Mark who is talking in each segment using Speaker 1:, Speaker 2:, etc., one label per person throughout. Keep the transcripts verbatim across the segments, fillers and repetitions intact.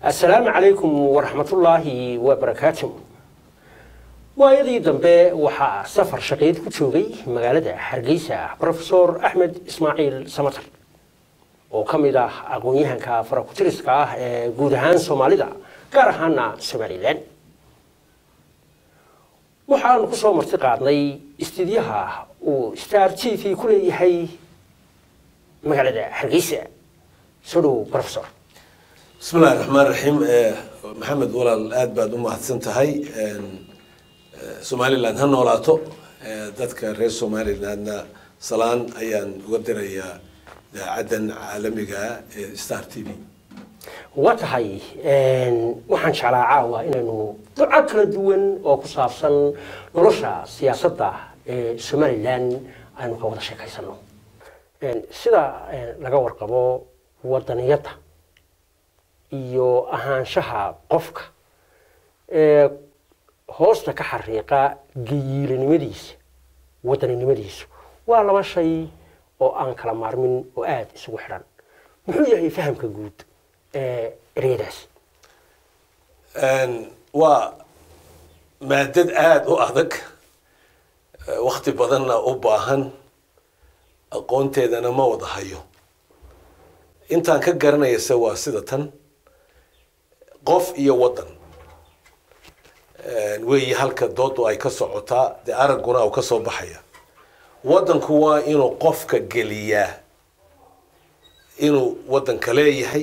Speaker 1: السلام عليكم ورحمة الله وبركاته. ويدي دنبه وحا سفر شقيد كتشوغي مغالدة حرقيسة بروفيسور أحمد إسماعيل سمتر وكميدا أقوينيهان كفراكوتريسكا قودهان سوماليدا كارهانا سوماليلان وحان كسو مرتقادني استديها وستار تي في كل يحي مغالدة حرقيسة سلو بروفيسور.
Speaker 2: بسم الله الرحمن الرحيم. محمد ولا الآد بعد ما حسنتهاي سومالي لان هنولاتو دتك رئيس سومالي لان صلان أيان ودريا عدن عالمية ستار تي في.
Speaker 1: واتهاي waxaan jeclaa caawa inaynu duco kala duwan oo ku saabsan nolosha siyaasadda ee Somaliland aynu ka wada sheekaysano. Sida laga warqabo wadaniyada iyo ahaanshaha qofka ee hoosta ka xariiqa geeyilinimadiisa wadaninimadiisa waa laba shay oo aan kala maarmin oo aad isugu xiran. Muxuu yahay fahamka guud ee ereyadaas?
Speaker 2: een waa maadad aad u adag waqti badanna u baahan aqoonteedana ma wada hayo. intaan ka garanaysa waa sida tan qof iyo wadan een way halka doodu ay ka socotaa de araguna uu ka soo baxaya. wadanku waa inuu qofka geliyaa inuu wadanka leeyahay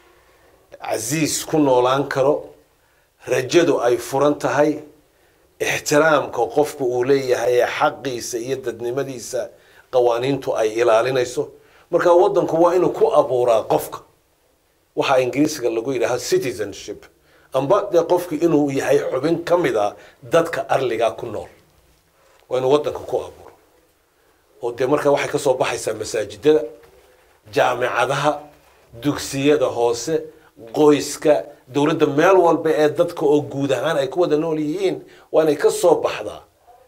Speaker 2: عزيز كنا لان كرو رجدو أي فرنت هاي احترام كقفك أولية هي حقي سيدة نمديسة قوانينتو أي إلى لنيسو مركا ودن كوا إنه كو أبورا قفك وحا إنجليزي قال لقوي لها citizenship أم بعد قفك إنه يهي حبين كمدا دادك أرلقا كنول وإنه ودن كو أبورا ودي مركا وحي كسو بحيسا مساجد جامعة دوكسية ده هوسه qoyska dawladda meel walba ee dadka oo guud ahaan ay ku wada nool yihiin waa inay ka soo baxdaa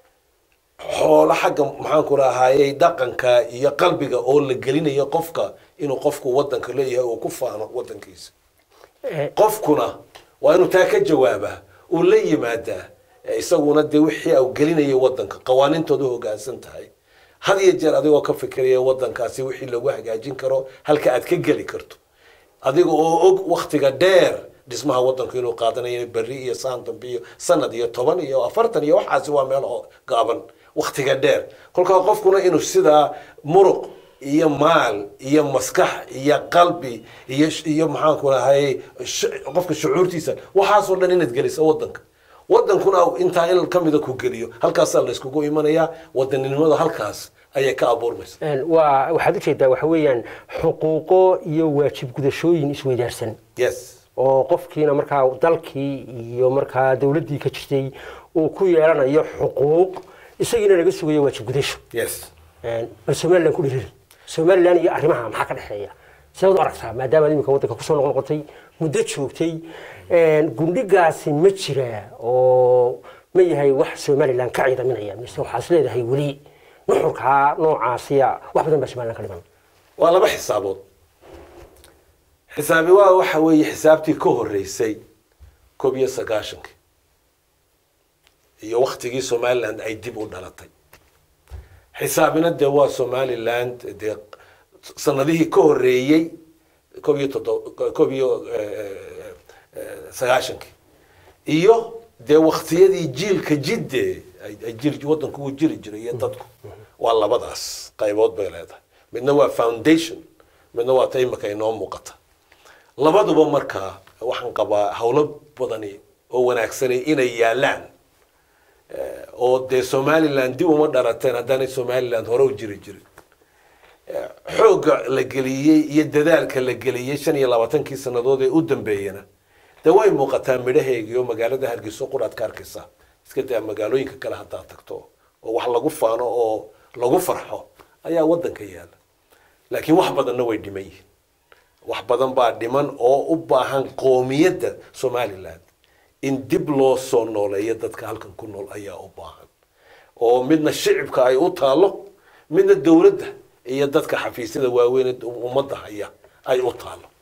Speaker 2: xoolo xagga maxaan ku raahayay dhaqanka iyo qalbiga oo la gelinayo qofka inuu qofku wadanka leeyahay oo ku faano wadankiisa. qofkuna waa inuu taa ka jawaabaa oo la yimaada isaguna de wixii uu gelinayo wadanka qawaaniintooda hoggaansan tahay had iyo jeer adigoo ka fikiraya wadankaasi wixii lagu hagaajin karo halka aad ka geli karto adiga oo og waqtiga dheer dhismaha wadanku inuu qaadanayo bari iyo sanad iyo sanad iyo toban iyo afartan iyo waxaasi waa meel gaaban waqtiga dheer kolka qofkuna inuu sida muruq iyo maal iyo maskax iyo qalbi iyo iyo maxaan ku lahay qofka shucuurtiisa waxaas oo dhan inaad geliso wadanka wadankuna inta il kamida ku geliyo halkaas la isku imanaya wadaninimada halkaas ayay ka abuurmaysa.
Speaker 1: een waa waxaad u jeedaa waxa weeyaan xuquuqo iyo waajib gudashooyin isweydaarsan.
Speaker 2: yes
Speaker 1: oo qofkiina markaa dalkii iyo markaa dawladdii ka jirtay uu ku yeelanayo xuquuq isagiina laga sugayo waajib gudasho.
Speaker 2: yes
Speaker 1: een bal Somaliland ku dhiriri Somaliland iyo arrimaha maxaa ka dhaxeeya sidoo aragtaa maadaama imika wadanka ku soo noqotay muddo joogtay een gundhigaasi ma jira oo ma yahay wax Somaliland ka ciidaminaya mise waxaas leedahay wali nuxurka noocaasiya wax badan baa Somaliland ka dhiman.
Speaker 2: waa laba xisaabood. xisaabi waa waxa weeye xisaabtii ka horeysay koob iyo sagaashanki iyo waqtigii Somaliland ay dib u dhalatay. xisaabina de waa Somaliland de sanadihii ka horeeyay koob iyo koob iyo sagaashanki iyo de waqtiyadii jiilka jidde ay jil wadanku uu jiri jiray iyo dadku waa labadaas qaybood bay leedahay. midna waa foundation midna waa taymaka inoo muuqata. labaduba markaa waxaan qabaa hawlo badani oo wanaagsan inay yaalaan oo de Somaliland dib uma dhalateen haddana Somaliland hore u jiri jiray. xooga la geliyay iyo dadaalka la geliyay shan iyo labaatankii sanadood ee u dambeeyana de way muuqataa midhaheegiyo magaalada Hargeysa quraad ka arkaysa iska daa magaalooyinka kale hadda tagto oo wax lagu faano oo lagu farxo ayaa wadanka yaala. laakiin wax badanna way dhimay wax badan baa dhiman oo u baahan qoomiyadda Somaliland in dib loo soo nooleeyo dadka halkan ku nool ayaa u baahan oo midna shicibka ay u taalo midna dawladda iyo dadka xafiisyada waaweyn ummadda haya ay u taalo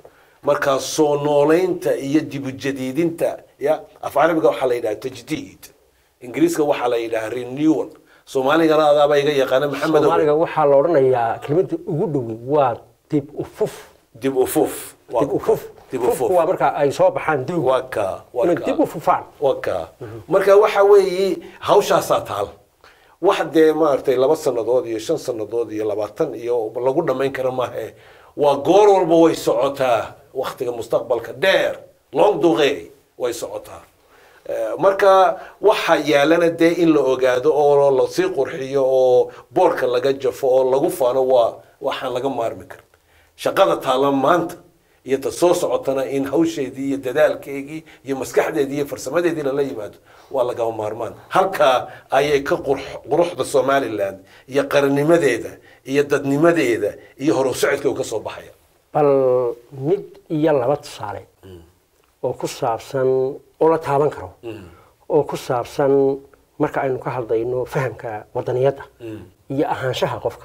Speaker 2: markaa soo nooleynta iyo dib u jadiidinta ya af carabiga waxaa la yidhaha tajdiid ingiriiska waxaa la yidhaha renewal soomaaligana adaaba iga yaqaana maxamed
Speaker 1: soomaaliga waxaa la odhanayaa kelimada ugu dhowi waa dib u fuf
Speaker 2: dib u fuf
Speaker 1: dib u fuf dib u fuf waa marka ay soo baxaan dib
Speaker 2: waa ka waa
Speaker 1: inay
Speaker 2: ka
Speaker 1: dib u fufaan
Speaker 2: waa ka marka waxa weeye hawshaasaa taal wax dee maaragtay laba sannadood iyo shan sannadood iyo labaatan iyo lagu dhammayn kara maahe waa goor walba way socotaa waktiga mustaqbalka dheer long duqey way socotaa marka waxa yaalana dee in la ogaado oo lasii qurxiyo oo boorka laga jafo oo lagu faano waa waxaan laga maarmi karin shaqada taalan maanta iyo ta soo socotana in hawsheedii iyo dadaalkeygii iyo maskaxdeedii iyo farsamadeedii lala yimaado waa lagama maarmaan halkaa ayay ka quruxda somaliland iyo qarannimadeeda iyo dadnimadeeda iyo horusocodka uu ka soo baxaya
Speaker 1: bal mid iyo laba tusaale oo ku saabsan oo la taaban karo oo ku saabsan marka aynu ka hadlayno fahamka wadaniyadda iyo ahaanshaha qofka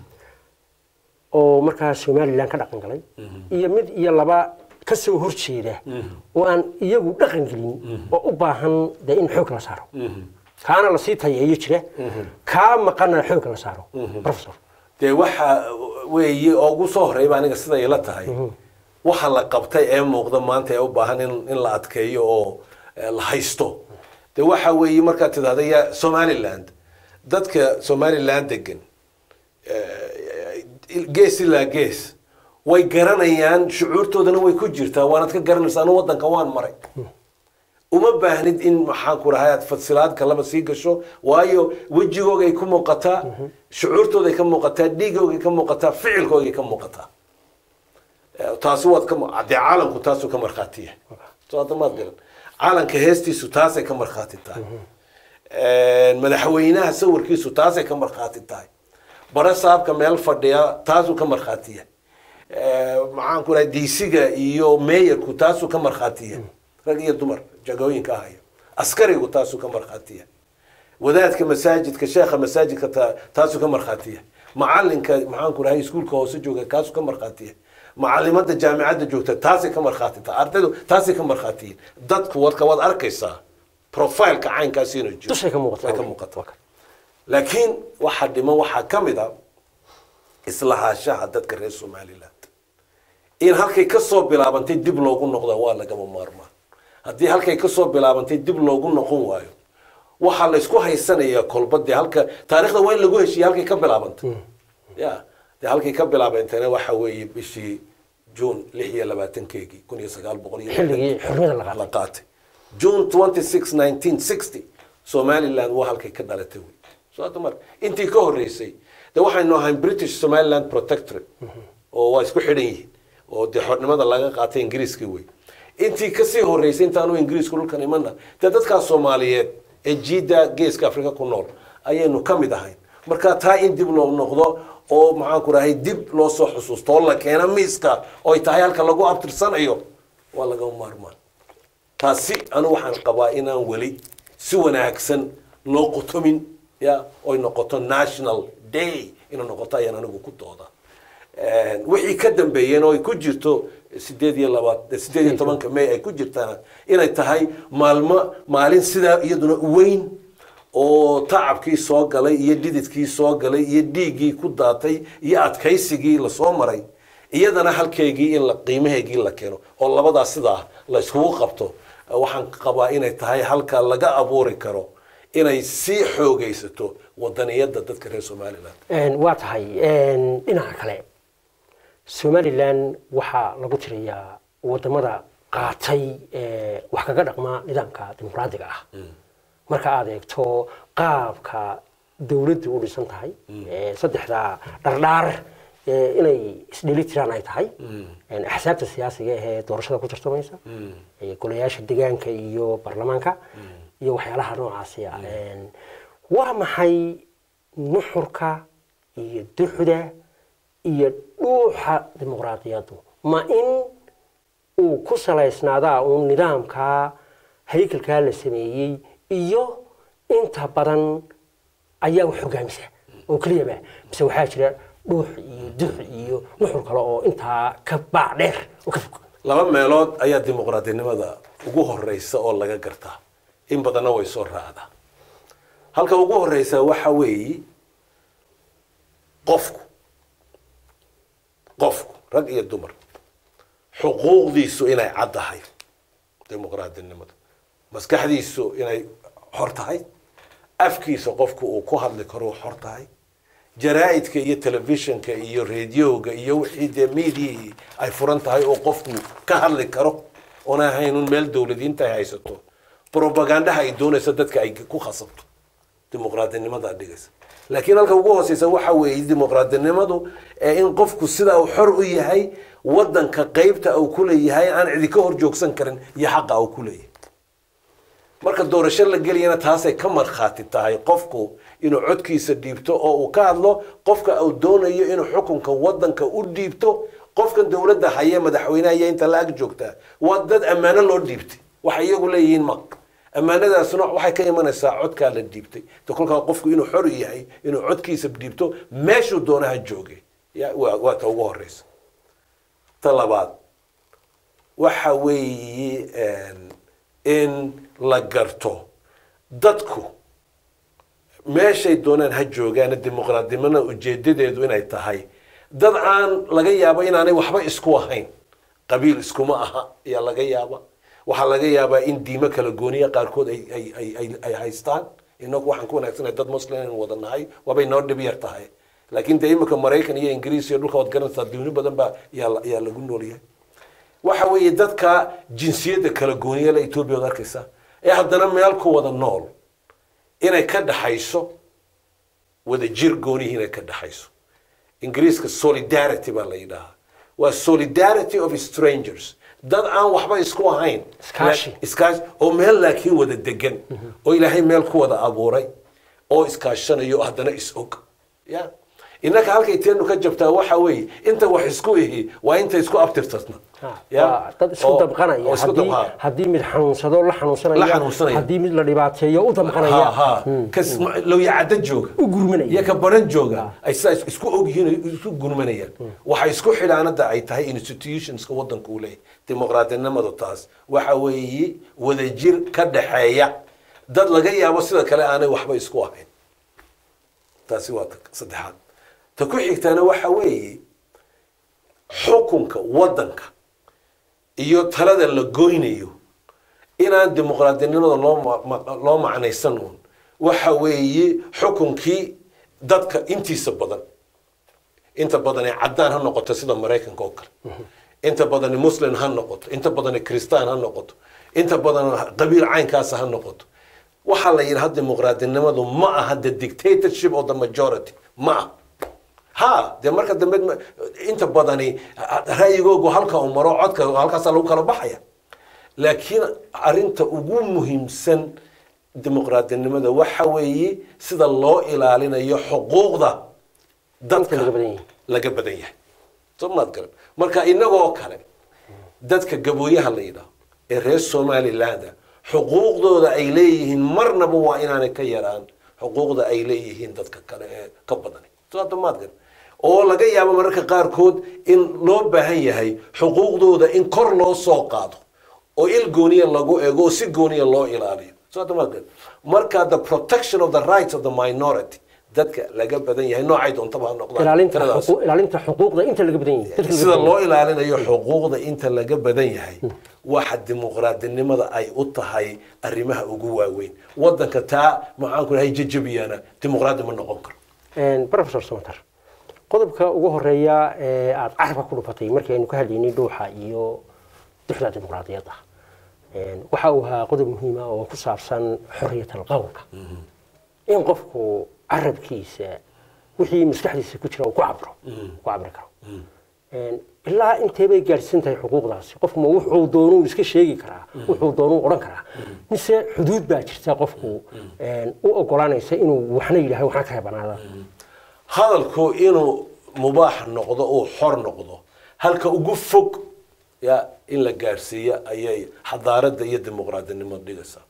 Speaker 1: oo markaa somaliland ka dhaqan galay iyo mid iyo laba ka soo horjeeda oo aan iyagu dhaqan gelin oo u baahan dee in xoog la saaro kaana lasii tayeeyo jira kaa maqana xoog la saaro professor
Speaker 2: dee waxa weeye oo ugu soo horeyba aniga siday la tahay waxa la qabtay ee muuqda maanta ee u baahan in in la adkeeyo oo la haysto dee waxa weeye markaad tidhahda ya somaliland dadka somaliland degan gees ilaa gees way garanayaan shucuurtoodana way ku jirtaa waanad ka garanaysaa anu waddanka waan maray uma baahnid in maxaan ku rahay aad fasilaad kalaba sii gasho waayo wejigoogay ku muuqataa shucuurtooday ka muuqataa dhiigoogay ka muuqataa ficilkoogay ka muuqataa taasi waad ka dee caalamku taasuu ka markhaati yahay soo hadda maad garan caalanka heestiisu taasay ka markhaati tahay madaxweynaha sawirkiisu taasay ka markhaati tahay bara saabka meel fadhiya taasuu ka markhaati yahay maxaan ku rahay diisiga iyo meeyarku taasuu ka markhaati yahay rag iyo dumar jagooyinka ahaya askarigu taasuu ka markhaati yahay wadaadka masaajidka sheekha masaajidka taasuu ka markhaati yahay macalinka maxaan ku rahay iskuulka hoose jooga kaasuu ka markhaati yahay macalimada jaamicadda joogta taasay ka markhaati tahay ardaydu taasay ka markhaatiyiin dadku wadka waad arkaysaa profileka caynkaasi inuu jiro
Speaker 1: dushay ka muuqata
Speaker 2: ka muuqata laakiin waxa dhiman waxaa ka mid a islahaashaha dadka reer somaliland in halkay ka soo bilaabantay dib loogu noqda waa lagama maarmaan haddii halkay ka soo bilaabantay dib loogu noqon waayo waxaa la isku haysanayaa kolba dee halka taariikhda waa in lagu heshiiya halkay ka bilaabantay ya dee halkay ka bilaabantayna waxa weeye bishii june lix iyo labaatankeegii kun iyo sagaal boqol iyo
Speaker 1: xilligii xurmada la
Speaker 2: la qaatay june twenty six nineteen sixty somaliland waa halkay ka dhalatay wey soo hadda marka intii ka horreysay dee waxaynu ahayn british somaliland protectorate oo waa isku xidhan yihiin oo dee xornimada laga qaatay ingiriiskii wey intii kasii horreysay intaanu ingiriisku dhulkan imana dee dadkaas soomaaliyeed ee jiida geeska afrika ku nool ayaynu ka mid ahayn marka taa in dib loo noqdo oo maxaan ku rahay dib loo soo xusuusto oo la keena miiska oo ay tahay halka lagu abtirsanayo waa laga maarmaan taasi anu waxaan qabaa inaan weli si wanaagsan loo qotomin ya oy noqoto national day inay noqoto ayaan anigu ku dooda wixii ka dambeeyeen oo ay ku jirto sideed iyo labaad sideed iyo tobanka may ay ku jirtaan inay tahay maalmo maalin sidaa iyaduna weyn oo tacabkii soo galay iyo dhididkii soo galay iyo dhiiggii ku daatay iyo adkaysigii lasoo maray iyadana halkeygii in la qiimaheygii la keeno oo labadaas sidaa la iskugu qabto waxaan qabaa inay tahay halka laga abuuri karo inay sii xoogaysato wadaniyadda dadka reer somaliland
Speaker 1: waa tahay dhinaca kale somaliland waxaa lagu tiriyaa wadamada qaatay wax kaga dhaqmaa nidaamka dimuqraadiga ah marka aad eegto qaabka dawladdu u dhisan tahay saddexda dhardhaar inay isdheli tiraan ay tahay axsaabta siyaasiga ee doorashada ku tartamaysa golayaasha deegaanka iyo baarlamaanka iyo waxyaalaha noocaasi ah waa maxay nuxurka iyo duxda iyo dhuuxa dimuqraadiyaddu ma in uu ku salaysnaadaa uun nidaamka haykalkaa la sameeyey iyo inta badan ayaa wax hogaamisa oo keliyaba mise waxaa jira dhuux iyo dux iyo nuxur kale oo intaa ka baac dheer oo ka fog
Speaker 2: laba meelood ayaa dimuqraadinimada ugu horeysa oo laga gartaa in badanna way soo raacdaa halka ugu horeysa waxa weeye qofku qofku rag iyo dumar xuquuqdiisu inay caddahay dimuqraadinimada maskaxdiisu inay xor tahay afkiisa qofku uu ku hadli karo xor tahay jaraa'idka iyo telefishinka iyo radioga iyo wixii dee media ay furan tahay oo qofku ka hadli karo oona ahayn meel dawladiinta ay haysato propagandaha ay doonayso dadka ay ku khasabto dimuqraadinimada dhigaysa laakiin halka ugu hooseysa waxa weeye dimuqraadinimadu ee in qofku sida uu xor u yahay wadanka qaybta uu ku leeyahay aan cidi ka hor joogsan karin iyo xaqa uu ku leeyahay marka doorasho la geliyana taasay ka markhaati tahay qofku inuu codkiisa dhiibto oo uu ka hadlo qofka uu doonayo inuu xukunka wadanka u dhiibto qofkan dawladda haya madaxweynaha iyo inta la ag joogtaa waa dad ammaano loo dhiibtay waxay iyagu leeyihiin ma ammaanadaasuna waxay ka imanaysaa codkaa la dhiibtay to kolkaa qofku inuu xor yahay inuu codkiisa dhiibto meeshuu doonaha jooge waa ta ugu horeysa ta labaad waxa weeye in la garto dadku meeshay doonaan ha joogaan dimuqraadnimada ujeedadeedu inay tahay dad aan laga yaabo inaanay waxba isku ahayn qabiil iskuma aha ayaa laga yaaba waxaa laga yaabaa in diimo kala gooniya qaarkood ay ay ay ay haystaan inagu waxaan ku wanaagsanahay dad muslim in wada nahay waabay noo dhib yar tahay laakiin dee imika maraykan iyo ingiriis iyo dhulka waad garanaysaa diino badan baa yaa yaa lagu noolyahay waxa weeye dadka jinsiyadda kala gooniya la Ethiopia wada arkaysa ee haddana meel ku wada nool inay ka dhaxayso wada jir goonihi inay ka dhaxayso ingiriiska solidarity baa la yidhaahdaa waa solidarity of strangers dad aan waxba isku ahayn
Speaker 1: iskaashi
Speaker 2: iskaashi oo meel laakiin wada degan oo ilaahay meel ku wada abuuray oo iskaashanayo haddana is og ya innaka halkay teenu ka jabtaa waxa weeye inta wax isku ihi waa inta isku abtirtasna
Speaker 1: ya dad isku dabqanaya hadii hadii mid xanuunsado la xanuunsanaya hadii mid la dhibaateeyo u dabqanaya
Speaker 2: kas loo yaacada jooga
Speaker 1: u gurmanaya
Speaker 2: ya ka baran jooga ay isku og yihiin isku gurmanayaan waxa isku xidhaanada ay tahay institutions ka wadanka u leeyahay dimuqraadinimadu taas waxa weeye wada jir ka dhaxeeya dad laga yaabo sida kale aanay waxba isku ahayn taasi waa saddexaad ta ku xigtaana waxa weeye xukunka wadanka iyo talada la goynayo inaan dimuqraadinimada loo loo macnaysan waxa weeye xukunkii dadka intiisa badan inta badan ay cadaan ha noqoto sida Mareykanka oo kale inta badan muslim ha noqoto inta badan kristaan ha noqoto inta badan qabiil caynkaas ha noqoto waxa la yiraahdaa dimuqraadinimadu ma aha the dictatorship of the majority ma ha de marka dambe inta badani raayigoogu halka uu maro codka halkaas lagu kala baxaya laakiin arinta ugu muhiimsan dimuqraadinimada waxa weeye sida loo ilaalinayo xuquuqda dadka laga badan yahay somad garab marka inagoo kale dadka gabooyaha la yiraahdo ee reer Somaliland xuquuqdooda ay leeyihiin marnaba waa inaanay ka yaraan xuquuqda ay leeyihiin dadka kale ee ka badan somad garab oo laga yaabo mararka qaarkood in loo baahan yahay xuquuqdooda in kor loo soo qaado oo il gooniya lagu eego si gooniya loo ilaaliyo somad marka the protection of the rights of the minority dadka laga badan yahay noocay doontaba ha noqdaan
Speaker 1: ilaalinta xuquuqda inta laga badan yahay
Speaker 2: sida loo ilaalinayo xuquuqda inta laga badan yahay waxa dimuqraadinimada ay u tahay arrimaha ugu waaweyn wadanka taa maxaan ku leeyahay jajabiyana dimuqraadi ma noqon karo
Speaker 1: een professor Samatar qodobka ugu horeeya ee aad carabka ku dhufatay markii aynu ka hadlaynay dhuuxa iyo duxda dimuqraadiyadda een waxa uu ahaa qodob muhiim ah oo ku saabsan xorriyatul qowlka in qofku carabkiisa wixii maskaxdiisa ku jira uu ku cabro ku cabri karo een ilaa intee bay gaarsiin tahay xuquuqdaasi qofku ma wuxuu doono iska sheegi karaa wuxuu doono oran karaa mise xuduud baa jirta qofku een u ogolaanaysa inuu waxna yiraahdo waxna ka reebanaada
Speaker 2: hadalku inuu mubaax noqdo oo xor noqdo halka ugu fog ya in la gaarsiiyo ayay xadaarada iyo dimuqraadinimada dhigaysaa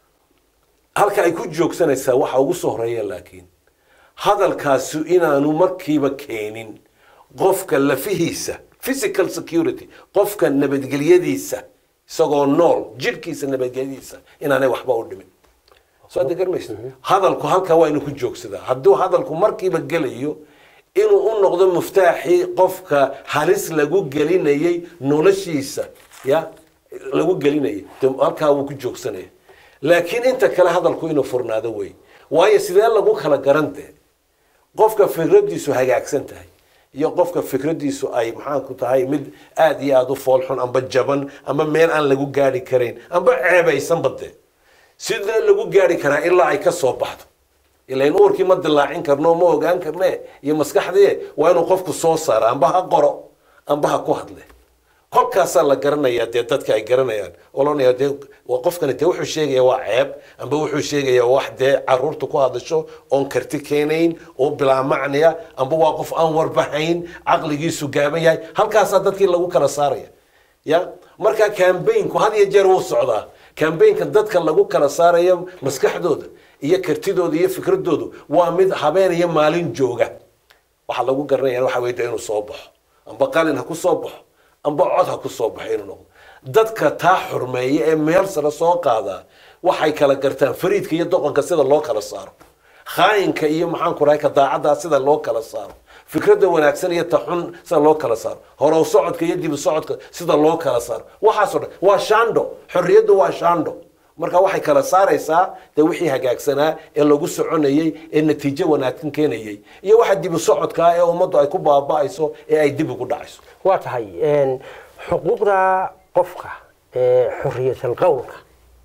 Speaker 2: halka ay ku joogsanaysaa waxa ugu soo horeeya laakiin hadalkaasi inaanu markiiba keenin qofka lafihiisa physical security qofka nabadgelyadiisa isagoo nool jirkiisa nabadgelyadiisa inaanay waxba u dhimin soo degarmaysa hadalku halka waa inuu ku joogsadaa hadduu hadalku markiiba gelayo inuu u noqdo muftaaxii qofka halis lagu gelinayay noloshiisa ya lagu gelinayay halkaa wuu ku joogsanaya laakiin inta kale hadalku inuu furnaado wey waayo sidee lagu kala garantee qofka fikradiisu hagaagsan tahay iyo qofka fikradiisu ay maxaan ku tahay mid aad iyo aad u foolxun amba jaban amba meel aan lagu gaari karayn amba ceebaysan bade sidee lagu gaari karaa ilaa ay ka soo baxdo ilaa in uurkii ma dilaacin karno ma ogaan karne iyo maskaxdii waa inuu qofku soo saaro amba ha qoro amba ha ku hadle kolkaasaa la garanayaa dee dadka ay garanayaan olonaya dee qofkani dee wuxuu sheegaya waa ceeb amba wuxuu sheegaya wax dee caruurta ku hadasho oon karti keenayn oo bilaa macniya amba waa qof aan warbahayn caqligiisu gaaban yahay halkaasaa dadkii lagu kala saaraya ya markaa kambaynku had iyo jeer wuu socdaa kambaynka dadka lagu kala saarayo maskaxdooda iyo kartidooda iyo fikradoodu waa mid habeen iyo maalin jooga waxa lagu garanaya waxa weeye inuu soo baxo amba qalin ha ku soo baxo amba cod ha ku soo baxo inuu noqdo dadka taa xurmeeya ee meel sare soo qaada waxay kala gartaan fariidka iyo doqonka sida loo kala saaro khaayinka iyo maxaan ku rahay ka daacada sida loo kala saaro fikradda wanaagsan iyo ta xun sida loo kala saaro horow socodka iyo dib u socodka sida loo kala saaro waxaas oo dhan waa shaandho xorriyaddu waa shaandho marka waxay kala saaraysaa de wixii hagaagsanaa ee lagu soconayay ee natiijo wanaagsan keenayay iyo waxa dib u socodka ee ummaddu ay ku baaba'ayso ee ay dib ugu dhacayso
Speaker 1: waa tahay xuquuqda qofka ee xorriyatul qowlka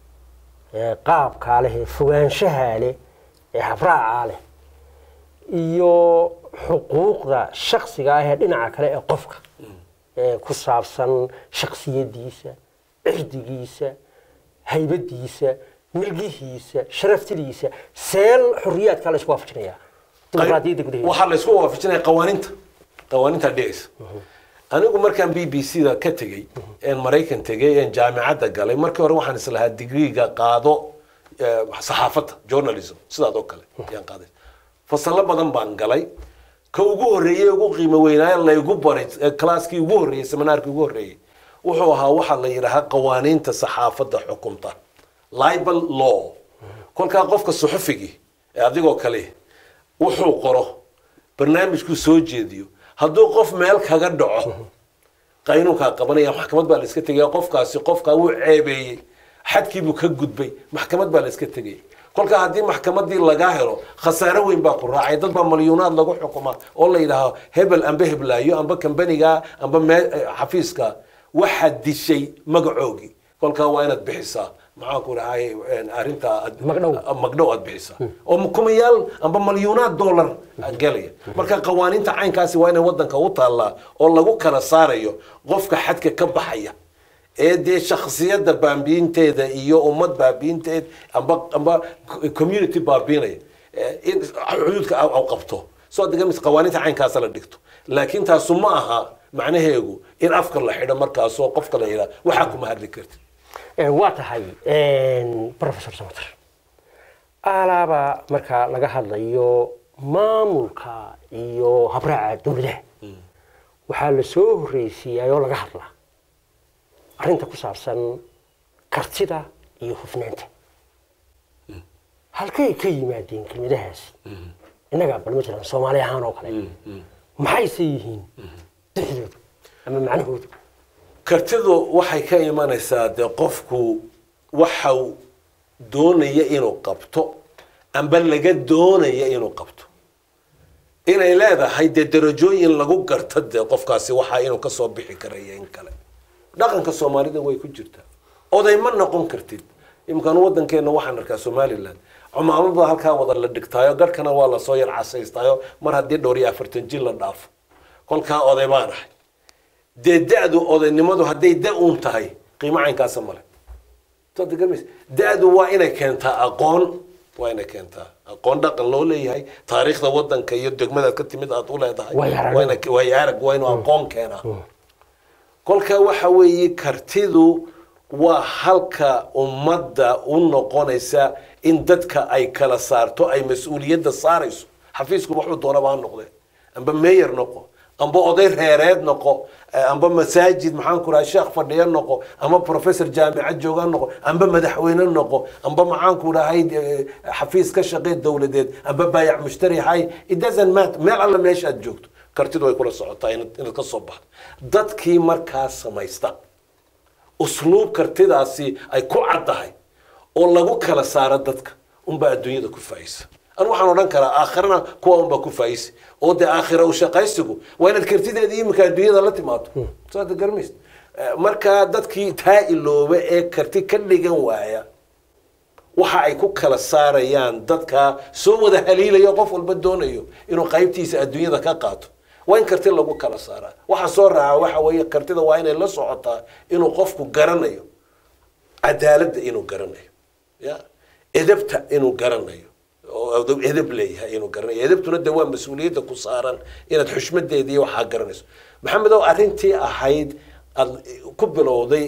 Speaker 1: ee qaabka leh fogaanshaha leh ee habraaca leh iyo xuquuqda shakhsiga ah ee dhinaca kale ee qofka ee ku saabsan shakhsiyadiisa cirdigiisa haybadiisa milgihiisa sharaftidiisa seel xorriyaadka la isku waafajinaya dimuqraadiyadda gudaheeda
Speaker 2: waxa la isku waafajinaya qawaaniinta qawaaniinta dhigaysa anigu markaan b b c da ka tegey een maraykan tegey een jaamacadda galay markii hore waxaan islahaa digriga qaado saxaafadda journalism sidaas oo kale ayaan qaaday fasalo badan baan galay ka ugu horreeyay ugu qiimo weynaa la igu baray classkii ugu horreeyay seminaarkii ugu horreeyay wuxuu ahaa waxa la yiraahdaa qawaaniinta saxaafadda xukunta libel law kolka qofka suxufiga ee adigoo kale wuxuu qoro barnaamijku soo jeediyo hadduu qof meel kaga dhaco qaynuunka qabanaya maxkamad baa la iska tagay qofkaasi qofka uu ceebeeyay xadkii buu ka gudbay maxkamad baa la iska tagay kolka haddii maxkamadii laga helo khasaare weyn baa ku raacay dad baa milyoonaad lagu xukumaa oo la yiraahdo hebel amba heblaayo amba kambaniga amba xafiiska waxa dishay magacoogi kolka waa inaad bixisaa maxaa ku rahay arinta magdhow aad bixisaa oo kumayaal amba milyoonaad dollar galaya marka qawaaniinta caynkaasi waa inay wadanka u taallaa oo lagu kala saarayo qofka xadka ka baxaya ee dee shakhsiyadda baabiinteeda iyo ummad baabiinteed amba amba community baabiinaya in xuduudka au qabto soo degamis qawaaniinta caynkaas la dhigto laakiin taasu ma aha macnaheegu in afka la xidho markaas oo qofka la yiraahdo waxa kuma hadli kartid
Speaker 1: waa tahay professor Samatar alaaba marka laga hadlayo maamulka iyo habraaca dawladda waxa la soo horeysiiyay oo laga hadlaa arrinta ku saabsan kartida iyo hufnaanta halkay ka yimaadeen kelmadahaas inaga bal مثلا Soomaali ahaan oo kale maxay yihiin dhexdooda ama macnahooda
Speaker 2: kartidu waxay ka imanaysaa de qofku waxa uu doonaya inuu qabto amba laga doonaya inuu qabto inay leedahay de darajooyin lagu garto de qofkaasi waxa inuu ka soo bixi karayo in kale dhaqanka Soomaalida way ku jirtaa oday ma noqon kartid imkaan wadankeena waxaan arkaa Somaliland cumaamada halka wada la dhigtaayo garkana waa la soo yar casaystaayo mar haddii dhowr iyo afartan jil la dhaafo kolka oday baan ahay deedaadu odaynimadu hadday da uun tahay qiimo caynkaas ma leh tad gamis daadu waa inay keentaa aqoon waa inay keentaa aqoon dhaqan loo leeyahay taariikhda wadanka iyo degmada ka timid aad u leedahay waa inay way arag waa inuu aqoon keenaa kolka waxa weeye kartidu waa halka ummadda u noqonaysa in dadka ay kala saarto ay mas'uuliyadda saarayso xafiisku wuxuu doonaa baa noqday amba mayor noqo amba oday reereed noqo amba masaajid maxaan ku rahay sheekh fadhiya noqo amba professor jaamicad jooga noqo amba madaxweyne noqo amba maxaan ku rahay xafiis ka shaqeey dawladeed amba baayac mushtari hay it doesn't matter meel alla meesha aad joogto kartidu way kula socotaa inaad ka soo baxdo dadkii markaas samaysta usluub kartidaasi ay ku caddahay oo lagu kala saaro dadka unba adduunyada ku faayisa أنا وحنا ننكر آخرنا كوا أم بكوفايس أو ده آخره وشقايسكو وين الكرتيد هذه مكان الدنيا ذا لا تماتو صار تقرميست مركا دتكي تاي اللو بقى كرتي كل جوايا وحا يكون كلا صار يان دتكا سو ده هليل يقف البدون يو إنه قايبتي الدنيا ذا كقاطو وين كرتي لو كلا صار وحا صار وحا ويا كرتي ذا وين اللي صعطة إنه قفكو قرنا يو عدالة إنه قرنا يو يا إدبت إنه قرنا يو إدب ليه إنه قرني إدب تندى وين مسؤوليته كصارا إن تحشمت دي دي وحا قرنيس محمد أو أرنتي أحيد كبلوا ذي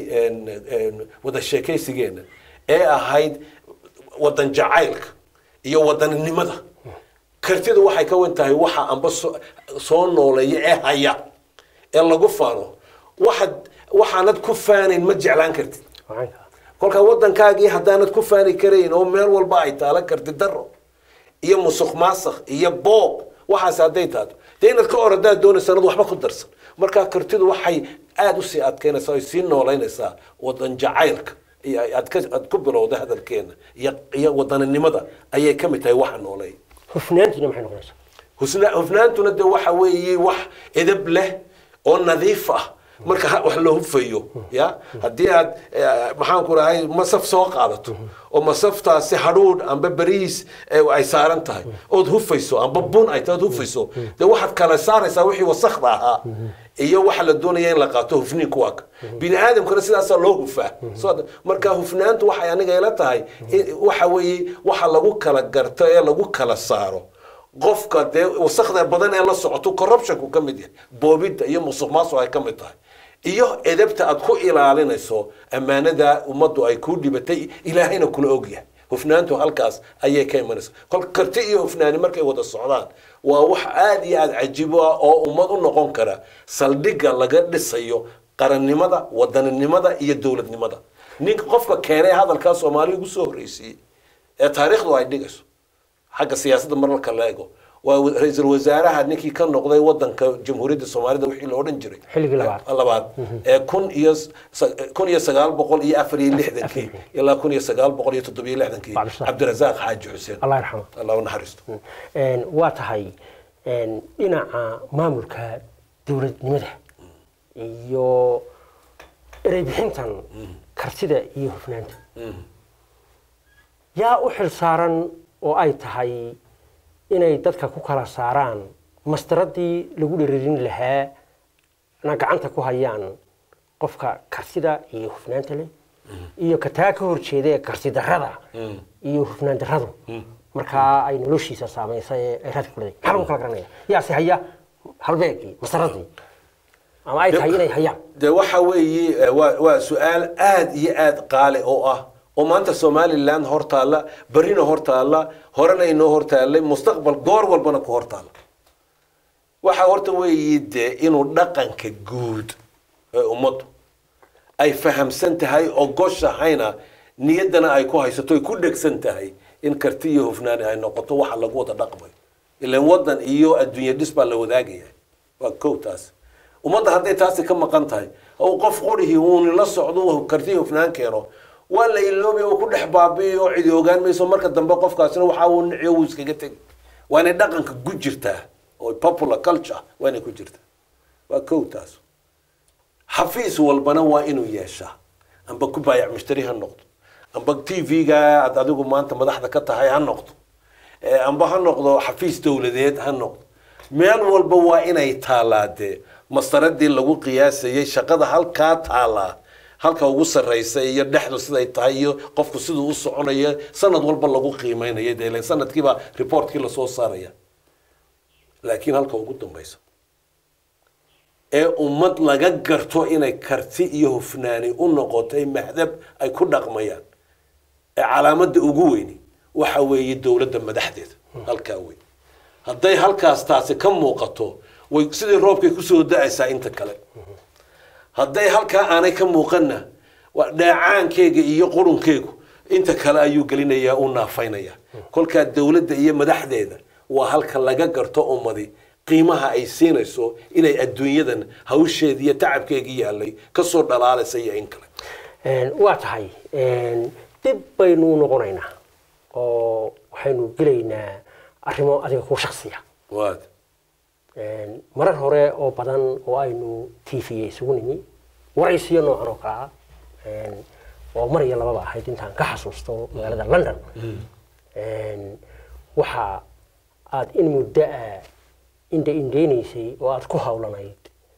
Speaker 2: وذا الشيكي سجينا إيه أحيد وطن جعيلك يو وطن النمذا كرتيد وحا يكون تاي وحا أم بس صون ولا إيه هيا يلا قفانو واحد وحا ند كفاني مجع لان كرتيد كل كوطن كاجي هدانت كفاني كرين أو ميل والبايت على كرتيد درو iyo musuq maasakh iyo boob waxa saadeeytaado deena ka orada doon sanad waxba ku darsan marka kartidu waxay aad u sii adkeynaysaa oo sii nooleynaysaa wadan jacaylka iyo aad ka aad ku bilowday hadalkeena iyo wadanimada ayay ka mid tahay waxa nooleey
Speaker 1: hufnaantuna maxay noqonaysaa
Speaker 2: husna hufnaantuna de waxa weeye wax edeb leh oo nadiif ah marka wax loo hufayo ya hadii aad maxaan ku rahay masaf soo qaadato oo masaftaasi hadhuud amba bariis ay saaran tahay oo hufayso amba bun ay taad hufayso de waxaad kala saaraysaa wixii wasakhda ahaa iyo waxa la doonaya in la qaato hufniin kuwaak bini aadamkana sidaas loo hufaa soo marka hufnaantu waxay aniga ila tahay waxa weeye waxa lagu kala garto ee lagu kala saaro qofka de wasakhda badan ee la socoto corruption ku kamid yahay boobida iyo musuqmaasuq ay kamid tahay iyo edebta aad ku ilaalinayso amaanada umadu ay ku dhibatay ilaahayna kula ogyahay hufnaantu halkaas ayay ka imanaysaa kol karti iyo hufnaani markay wada socdaan waa wax aad iyo aad cajiib ah oo ummad u noqon kara saldhiga laga dhisayo qarannimada wadanimada iyo dawladnimada ninka qofka keenay hadalka Soomaaliya ugu soo horeysay ee taariikhdu ay dhigayso xagga siyaasadda marka la eego ورئيس الوزراء هنيكي كان نقضي وطن كجمهورية الصومالية ده وحيل أورن جري.
Speaker 1: حلقة لبعض.
Speaker 2: لبعض. كون يس كون يسقال بقول يأفري لحدن كي يلا كون يسقال بقول يتطبيق لحدن كي. عبد الرزاق حاج حسين.
Speaker 1: الله يرحمه.
Speaker 2: الله ونحرسته.
Speaker 1: إن واتهاي إن إنا مامورك دولة نمده. يو ريبحنتن كرتيدا يهفنانت. يا أحل صارن وأي تهاي inay dadka ku kala saaraan mastaradii lagu dhiririn lahaa ana gacanta ku hayaan qofka kartida iyo hufnaanta leh iyo ka taa ka horjeeda kartida darada iyo hufnaan daradu marka ay noloshiisa saameysay ay raad ku leeyahay maxaa lagu kala garanaya yaa si haya halbeegii mastaradii ama ay tahay inay hayaan
Speaker 2: de waxa weeye waa su'aal aad iyo aad qaali oo ah وما أنت سوماليلاند هورتالا برينا هورتالا هورنا إنه هورتالا مستقبل دور والبنك هورتالا waxa horta weeyide inuu dhaqanka guud ee ummadu ay fahamsan tahay oo goshahayna niyadana ay ku haysato ku dhegsan tahay in kartiyo hufnaan ay noqoto waxa lagu wada dhaqmay ilaa wadan iyo adduunyo dhisba la wadaagaya waa kootaas ummadda haday taasi ka maqan tahay oo qof qorihi uu la socdo kartiyo hufnaan keeno wala iloobi oo ku dhex baabiyo cid ogaan mayso marka dambe qofkaasina waxa uu niciyo uu iskaga tag waana dhaqanka ku jirta oo popular culture waana ku jirta waa kootaas xafiis walbana waa inuu yeeshaa amba ku baayac mushtari ha noqdo amba T V-ga aad adigu maanta madaxda ka tahay ha noqdo amba ha noqdo xafiis dawladeed ha noqdo meel walba waa inay taalaade masaradii lagu qiyaasayay shaqada halka taalaa halka ugu sareysay iyo dhaxdu siday tahay iyo qofku sidoo u soconayo sanad walba lagu qiimeeyo deelan sanadkiiba reportkii la soo saaraya laakiin halka ugu dambayso ee ummad laga garto inay karti iyo hufnaani u noqotay mahdab ay ku dhaqmayaan ee calaamada ugu weyn waxa weeye dawladda madaxdeeda halka weyn haday halkaas taasi ka muuqato way sidii roobkay ku soo da'aysaa inta kale hadday halkaa aanay ka muuqanna waa dhaacaankeyga iyo qurunkeygu inta kale ayuu gelinayaa uu naafaynaya kolkaa dawladda iyo madaxdeeda waa halka laga garto ummadi qiimaha ay siinayso inay adduunyadan hawsheedii iyo tacabkeegii yaalay ka soo dhalaalaysa iyo in kale
Speaker 1: waa tahay dib baynu noqonaynaa oo waxaynu gelaynaa arrimo adiga ku shakhsiya
Speaker 2: waad
Speaker 1: marar hore oo badan oo aynu tvga isugu nimi waraysiyo noocan oo kale ah oo mar iyo lababa ahayd intaan ka xasuusto magaalada London waxa aad in muddo inta indeenaysay oo aad ku hawlanayd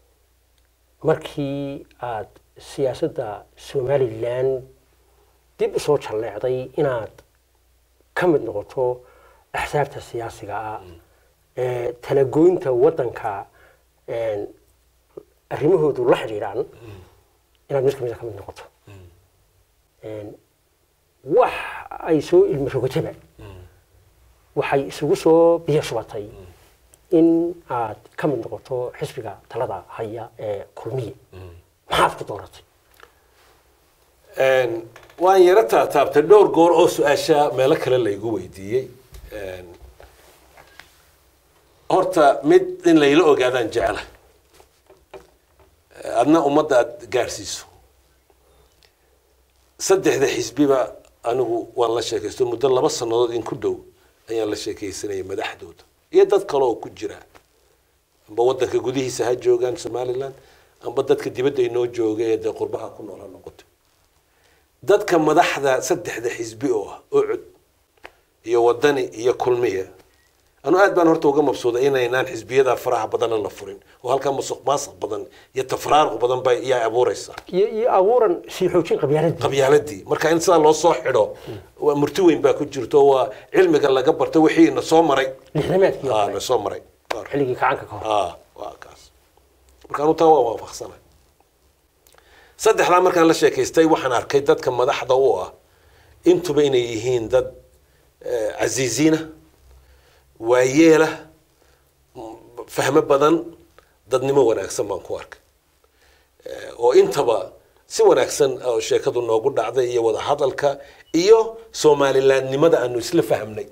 Speaker 1: markii aad siyaasadda Somaliland dib u soo jalleecday inaad ka mid noqoto axsaabta siyaasiga ah ee talagoynta waddanka arrimahoodu la xiriiraan inaad mid ka mid ka mid noqoto wax ay soo ilmi rogataba waxay isugu soo biyo shubatay in aad ka mid noqoto xisbiga talada haya ee kulmiye maxaad ku dooratay
Speaker 2: waan yara taataabtay dhowr goor oo su-aasha meelo kale laygu weydiiyey horta mid in layla ogaadaan jecla adna ummadda aad gaarsiiso saddexda xisbiba anigu waan la sheekaysto muddo laba sannadood in ku dhow ayaan la sheekaysanayay madaxdooda iyo dad kale oo ku jira amba waddanka gudihiisa ha joogaan Somaliland amba dadka dibadda inoo jooga ee qurbaha ku nool ha noqoto dadka madaxda saddexda xisbi oo ah oo cud iyo wadani iyo kulmiye anu aad baan horta uga mabsuuday inaynaan xisbiyada faraha badan la furin oo halka musuq maasuq badan iyo tafraarq badan bay iyo abuuraysa
Speaker 1: iyo abuuran si xoojin qabyaaladii
Speaker 2: qabyaaladii marka in sida loo soo xidho waa murti weyn baa ku jirto waa cilmiga laga barto wixii na soo maray
Speaker 1: lixdamaadkii
Speaker 2: ah na soo maray
Speaker 1: xilligii kacanka ka hor
Speaker 2: ah waa kaas marka anu taa waa waafaqsanahay saddexda markaan la sheekaystay waxaan arkay dadka madaxda u ah intuba inay yihiin dad aziizina waayeela fahmo badan dadnimo wanaagsan baan ku arkay oo intaba si wanaagsan oo sheekadu noogu dhacday iyo wada hadalka iyo Somalilandnimada aanu isla fahamnay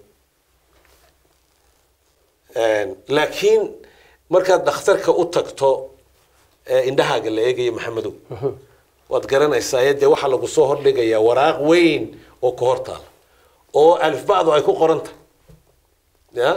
Speaker 2: laakiin markaad dhakhtarka u tagto indhahaaga la eegayo Maxamedow waad garanaysaa ee waxa lagu soo hordhigayaa waraaq weyn oo ka hortaal oo alifbaadu ay ku qoranta ya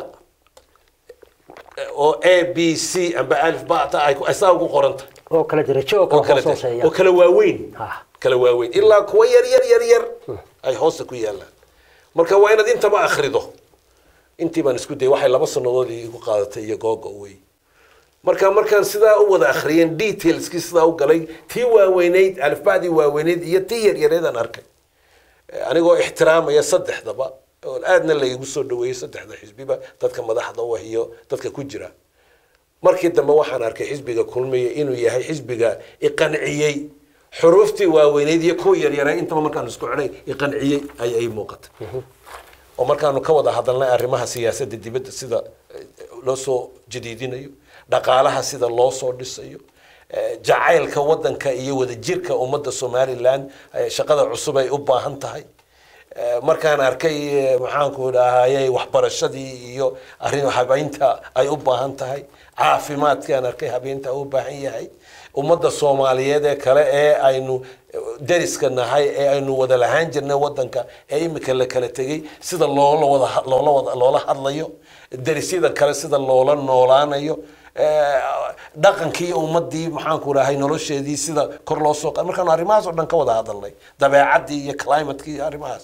Speaker 2: oo A B C amba alifbaata ay asaa ugu qoranta
Speaker 1: oo kala darajo oo kala hooseeya
Speaker 2: oo kala waaweyn kala waaweyn ilaa kuwa yar yar yar yar ay hoos ku yaalaan marka waa inaad intaba akhrido intii baan isku day waxay laba sanadood igu qaadatay iyo googo way marka markaan sidaa u wada akhriyeen details ki sidaa u galay tii waaweyneyd alifbaadii waaweyneyd iyo tii yar yareedan arkay anigoo ixtiraamaya saddexdaba oo aadna la igu soo dhaweeyay saddexda xisbiba dadka madaxda u iyo dadka ku jira markii dambe waxaan arkay xisbiga kulmiye inuu yahay xisbiga iqanciyay xuruuftii waaweyneyd iyo ku yar yaray inta markaan isku xidhay iqanciyay ay ay muuqata oo markaanu ka wada hadalnay arrimaha siyaasadda dibadda sida loo soo jadiidinayo dhaqaalaha sida loo soo dhisayo jacaylka waddanka iyo wadajirka ummadda Somaliland shaqada cusub ay u baahan tahay markaan arkay maxaan ku dhahaayay waxbarashadii iyo arrin habeynta ay u baahan tahay caafimaadkaan arkay habeynta u baahan yahay ummadda Soomaaliyeed ee kale ee aynu dariska nahay ee aynu wada lahaan jirnay waddanka ee imika la kala tagay sida loola wada loola wada loola hadlayo darisyada kale sida loola noolaanayo dhaqankii ummadii maxaan ku rahay nolosheedii sida kor loo soo qaaday markaan arrimahaas oo dhan ka wada hadalnay dabeecadii iyo climate-kii arrimahaas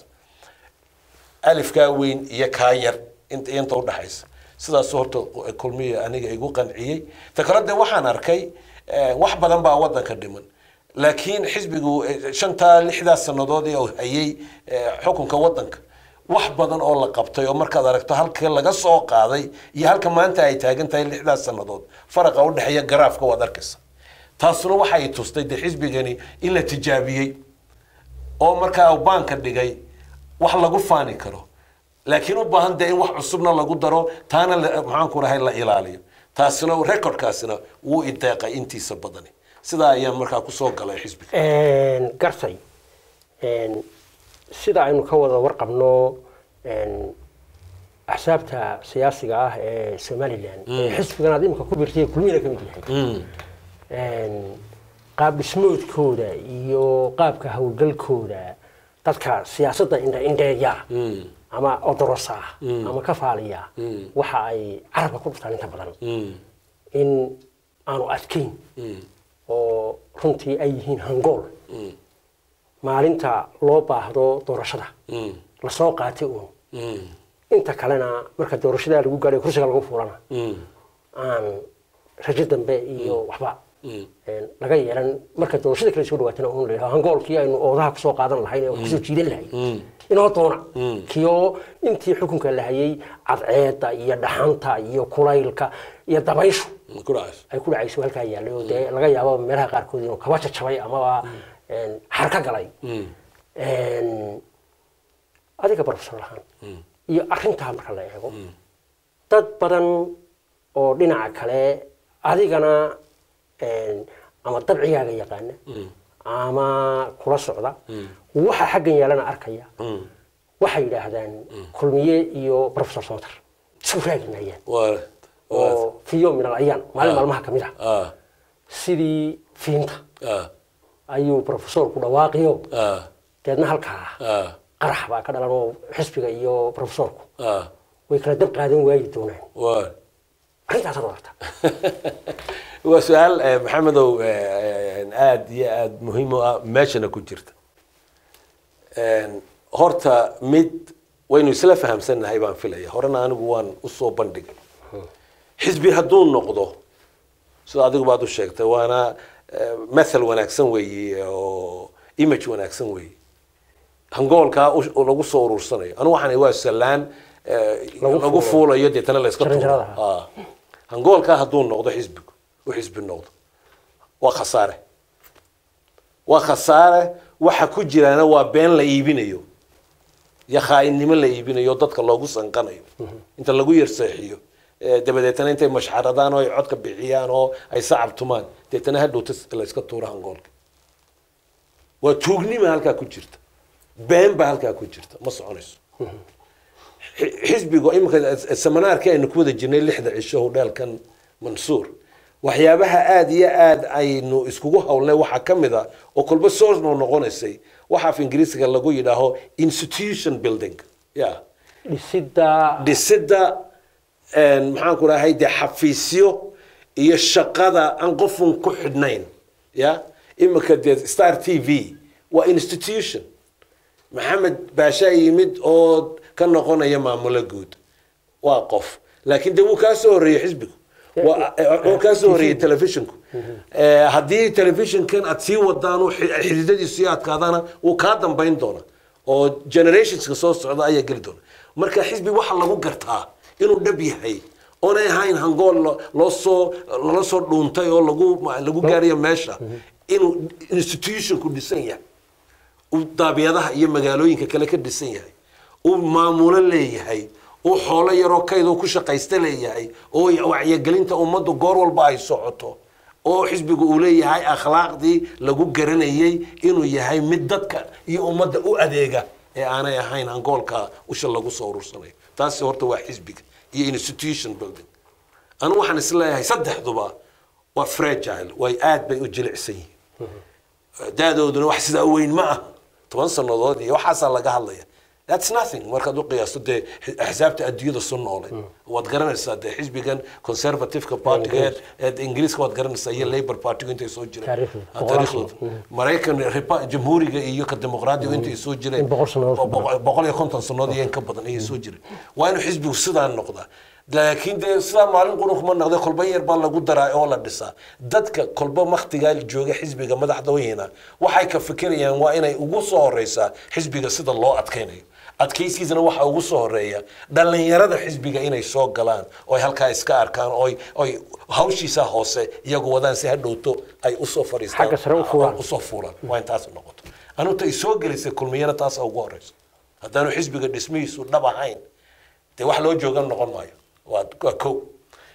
Speaker 2: alifka weyn iyo ka yar inta inta u dhaxaysa sidaas horta kulmiye aniga igu qanciyay ta kale de waxaan arkay wax badan baa waddanka dhiman laakiin xisbigu shanta lixda sanadood ee hayay xukunka waddanka wax badan oo la qabtay oo markaad aragto halka laga soo qaaday iyo halka maanta ay taagan tahay lixda sanadood faraqa u dhaxeeya garaafka wad arkaysa taasuna waxa ay tustay de xisbigani in la tijaabiyay oo markaa banka dhigay wax lagu faani karo laakiin u baahan de in wax cusubna lagu daro taana maxaan ku rahay la ilaaliyo taasina recordkaasina wuu ideeqay intiisa badani sidaa ayaa markaa ku soo galay xisbiga
Speaker 1: een gartay een sida aynu ka wada warqabno een axsaabta siyaasiga ah ee Somaliland ee xisbigan aad imka ku birtay kulmina ka mid yahay een qaab dhismoodkooda iyo qaabka hawlgalkooda dadka siyaasadda indha indheeya ama odorosa ama ka faaliya waxa ay carabka ku dhuftaan inta badan in aanu adkeyn oo runtii ay yihiin hangool maalinta loo baahdo doorashada la soo qaatay uun inta kalena marka doorashada lagu gaaray kursiga lagu fuulana aan rajo dambe iyo waxba laga yeelan marka doorashada kale soo dhawaatana uun leeyahay hangoolkii aynu oodaha ku soo qaadan lahayn oo ku soo jiidan lahayn inoo doona kiyo intii xukunka la hayay cadceeda iyo dhaxanta iyo kulaylka iyo dabayshu ay ku dhacayso halka yaalay oo de laga yaabo meelaha qaar kood inuu kaba jajabay ama een harka galay een adiga professor lahaan iyo arinta marka la eego dad badan oo dhinaca kale adigana een ama dabciyaaga yaqaan ama kula socda waxa xaggan yaalana arkaya waxay yiraahdaan kulmiye iyo professor Samatar isku raadinayaan waa oo fiyo min al-ayaan maalin maalmaha kamid ah sidii fiinta ayuu professor ku dhawaaqiyo dadna halkaa qarax baa ka dhalan oo xisbiga iyo professorku way kala dab qaadan waayay doonaan waa arintaas warta
Speaker 2: waa su'aal maxamedow aad iyo aad muhiim ah meeshana ku jirta een horta mid waynu isla fahamsanahay baan filaya horena anigu waan u soo bandhigay xisbi hadduu noqdo sida adigu baad u sheegtay waana مثل wanaagsan weeye oo image wanaagsan weeye hangoolka lagu soo urursanayo anu waxaan waa salaan lagu fuulayo deetana la iska tuuro ah hangoolka hadduu noqdo xisbigu oo xisbi noqdo waa khasaare waa khasaare waxa ku jiraana waa been la iibinayo ya khaainimo la iibinayo dadka loogu sanqanayo inta lagu yarseexiyo dabadeetana intay mashxaradaan oo ay codka bixiyaan oo ay sacab tumaan deetana hadhowta la iska tuuro hangoolka waa tuugnima halkaa ku jirta been baa halkaa ku jirta ma soconayso xisbigu imika samanaarkii aynu ku wada jirnay lixda cisho hodheelkan mansuur waxyaabaha aad iyo aad aynu iskugu hawlnay waxaa ka mid ah oo kolba soo noqonaysay waxa af ingiriisiga lagu yidhaaho institution building ya
Speaker 1: dhisida
Speaker 2: dhisida maxaan ku rahay de xafiisyo iyo shaqada aan qofun ku xidhnayn ya imika de Star T V waa institution maxamed baasha yimid oo ka noqonaya maamula guud waa qof laakiin de wuu ka soo horeeyay xisbigu waa ka soo horeeyay telefishinku ee hadii televisionkan aad sii wadaan oo xididadiisu adkaadana uu ka dambayn doona oo generations ka soo socda ayaa gali doona marka xisbi waxa lagu gartaa inuu dhab yahay oo ay hayn hangool loo soo loo soo dhuuntay oo lagu lagu gaariyo meesha inuu institution ku dhisan yahay uu daabiyadaha iyo magaalooyinka kale ka dhisan yahay uu maamulo leeyahay uu xoolo yaro kaydoo ku shaqaysta leeyahay oo wacyigelinta ummaddu goor walba ay socoto oo xisbigu uu leeyahay akhlaaqdii lagu garanayay inuu yahay mid dadka iyo ummadda u adeega ee aanay ahayn hangoolka usha lagu soo urursanayo taasi horta waa xisbiga iyo institution building anu waxaan isleeyahay saddexduba waa fragile way aad bay u jilicsan yihiin daadooduna wax sida weyn ma ah toban sanadood iyo waxaas laga hadlaya that's nothing marka du qiyaasto de axsaabta adduunyada soo noolay wad garanaysaa de xisbigan conservative party ee ingiriiska wad garanaysaa iyo labor party intay soo jireen taariikhda mareykan jamhuuriga iyo ka dimuqraadiga intay soo jireen boqol iyo konton sanadood iyo ka badan ay soo jireen waa inuu xisbigu sidaa noqdaa laakiin de sidaa maalin qurux ma noqday kolba yar baa lagu daraa oo la dhisaa dadka kolba waqtiga jooga xisbiga madaxda weyna waxay ka fikirayaan waa inay ugu soo horeysaa xisbiga sida loo adkeynayo adkeysiisana waxa ugu soo horeeya dhalinyarada xisbiga inay soo galaan oo halka iska arkaan oo ay hawshiisa hoose iyagu wadaan si hadhowto ay u soo fariistaan u soo fuulaan waa intaas noqoto anu tay soo gelisay kulmiyana taas ugu horeyso haddaanu xisbiga dhismihiisu dhab ahayn de wax loo joogan noqon maayo waa ko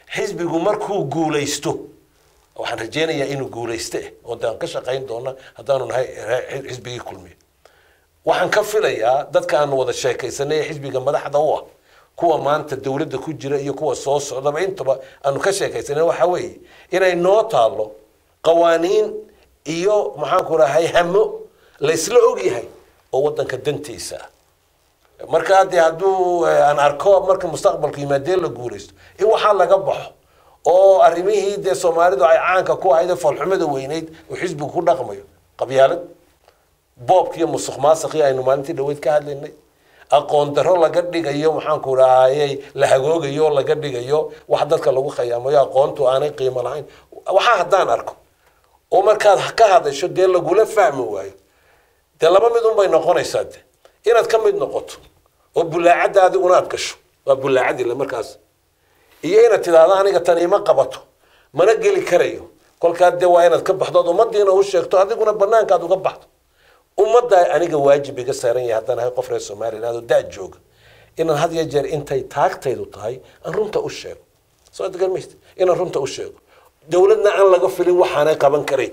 Speaker 2: xisbigu markuu guulaysto waxaan rajeynayaa inuu guulayste oo daan ka shaqayn doona haddaanu nahay xisbigii kulmiye waxaan ka filayaa dadka aan wada sheekaysanay xisbiga madaxda u ah kuwa maanta dawladda ku jira iyo kuwa soo socdaba intaba aanu ka sheekaysanay waxa weeye inay noo taalo qawaaniin iyo maxaan ku rahay hamo la isla og yahay oo wadanka dantiisa marka hadii hadduu aan arko marka mustaqbalka yimaadeen la guulaysto in waxaa laga baxo oo arrimihii dee Soomaalidu ay caanka ku ahayd falxumada weyneyd oo xisbigu ku dhaqmayo qabyaalad boobkiyo musuqmaasuqii aynu maalintii dhaweyd ka hadlaynay aqoon daro laga dhigayo maxaan ku raayay la hagoogayo laga dhigayo wax dadka lagu khiyaamayo aqoontu aanay qiimo lahayn waxa haddaan arko oo markaad ka hadasho dee lagula fahmi waayo dee laba mid un bay noqonaysaa de inaad ka mid noqoto oo bulaacada adiguna aad gasho waa bulaacadi la markaas iyo inaad tidaado aniga tan ima qabato mana geli karayo kolkaa dee waa inaad ka baxdo ummadiina u sheegto adiguna banaanka aad uga baxdo ummadda aniga waajib iga saaran yahay haddaan ahay qof reer Soomaaliland oo daa jooga inaan had iyo jeer intay taagtaydu tahay aan runta u sheego soo degalmayst inaan runta u sheego dawladna aan laga filin waxaanay qaban karay